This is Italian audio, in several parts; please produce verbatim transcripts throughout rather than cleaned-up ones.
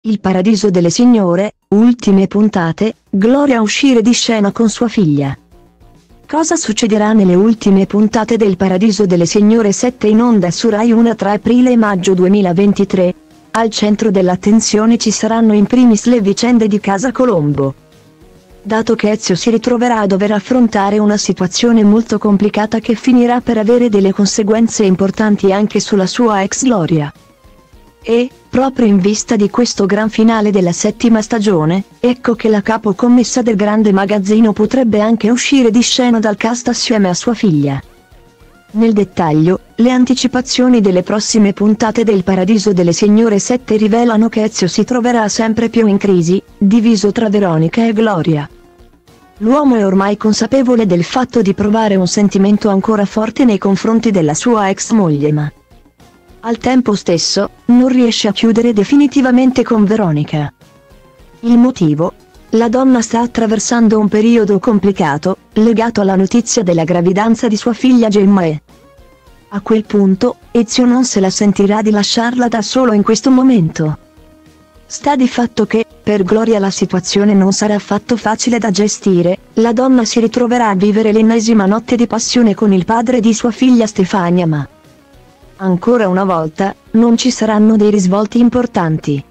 Il Paradiso delle Signore, ultime puntate, Gloria uscire di scena con sua figlia. Cosa succederà nelle ultime puntate del Paradiso delle Signore sette in onda su Rai uno tra aprile e maggio duemilaventitré? Al centro dell'attenzione ci saranno in primis le vicende di Casa Colombo. Dato che Ezio si ritroverà a dover affrontare una situazione molto complicata che finirà per avere delle conseguenze importanti anche sulla sua ex Gloria. E, proprio in vista di questo gran finale della settima stagione, ecco che la capocommessa del grande magazzino potrebbe anche uscire di scena dal cast assieme a sua figlia. Nel dettaglio, le anticipazioni delle prossime puntate del Paradiso delle Signore sette rivelano che Ezio si troverà sempre più in crisi, diviso tra Veronica e Gloria. L'uomo è ormai consapevole del fatto di provare un sentimento ancora forte nei confronti della sua ex moglie, ma al tempo stesso, non riesce a chiudere definitivamente con Veronica. Il motivo? La donna sta attraversando un periodo complicato, legato alla notizia della gravidanza di sua figlia Gemma e, a quel punto, Ezio non se la sentirà di lasciarla da solo in questo momento. Sta di fatto che, per Gloria la situazione non sarà affatto facile da gestire, la donna si ritroverà a vivere l'ennesima notte di passione con il padre di sua figlia Stefania, ma ancora una volta, non ci saranno dei risvolti importanti.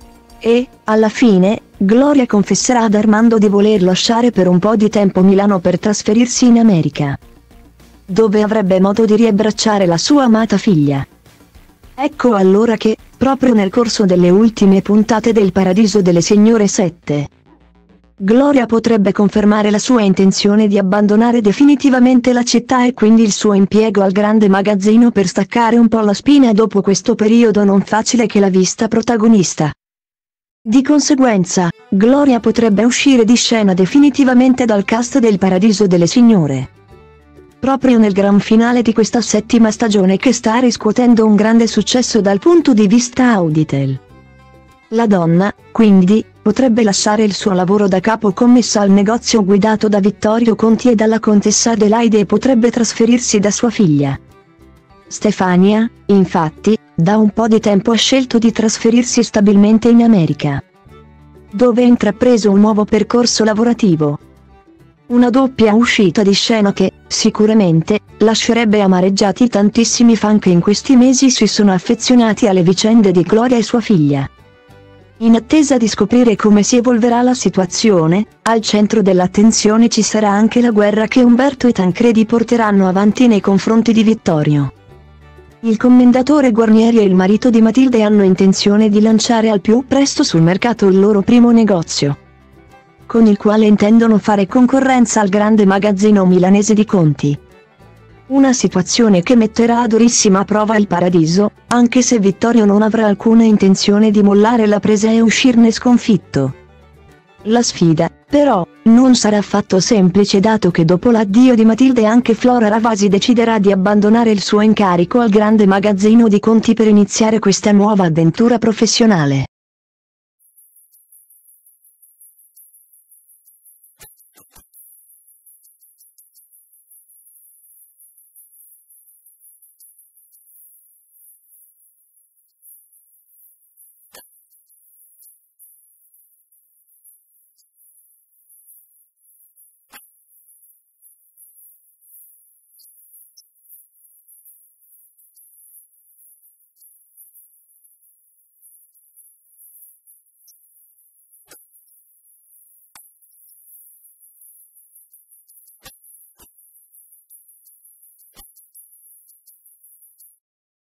E, alla fine, Gloria confesserà ad Armando di voler lasciare per un po' di tempo Milano per trasferirsi in America, dove avrebbe modo di riabbracciare la sua amata figlia. Ecco allora che, proprio nel corso delle ultime puntate del Paradiso delle Signore sette, Gloria potrebbe confermare la sua intenzione di abbandonare definitivamente la città e quindi il suo impiego al grande magazzino per staccare un po' la spina dopo questo periodo non facile che l'ha vista protagonista. Di conseguenza, Gloria potrebbe uscire di scena definitivamente dal cast del Paradiso delle Signore. Proprio nel gran finale di questa settima stagione che sta riscuotendo un grande successo dal punto di vista Auditel. La donna, quindi, potrebbe lasciare il suo lavoro da capocommessa al negozio guidato da Vittorio Conti e dalla contessa Adelaide e potrebbe trasferirsi da sua figlia. Stefania, infatti, da un po' di tempo ha scelto di trasferirsi stabilmente in America, dove ha intrapreso un nuovo percorso lavorativo. Una doppia uscita di scena che, sicuramente, lascerebbe amareggiati tantissimi fan che in questi mesi si sono affezionati alle vicende di Gloria e sua figlia. In attesa di scoprire come si evolverà la situazione, al centro dell'attenzione ci sarà anche la guerra che Umberto e Tancredi porteranno avanti nei confronti di Vittorio. Il commendatore Guarnieri e il marito di Matilde hanno intenzione di lanciare al più presto sul mercato il loro primo negozio, con il quale intendono fare concorrenza al grande magazzino milanese di Conti. Una situazione che metterà a durissima prova il Paradiso, anche se Vittorio non avrà alcuna intenzione di mollare la presa e uscirne sconfitto. La sfida, però, non sarà affatto semplice dato che dopo l'addio di Matilde anche Flora Ravasi deciderà di abbandonare il suo incarico al grande magazzino di Conti per iniziare questa nuova avventura professionale.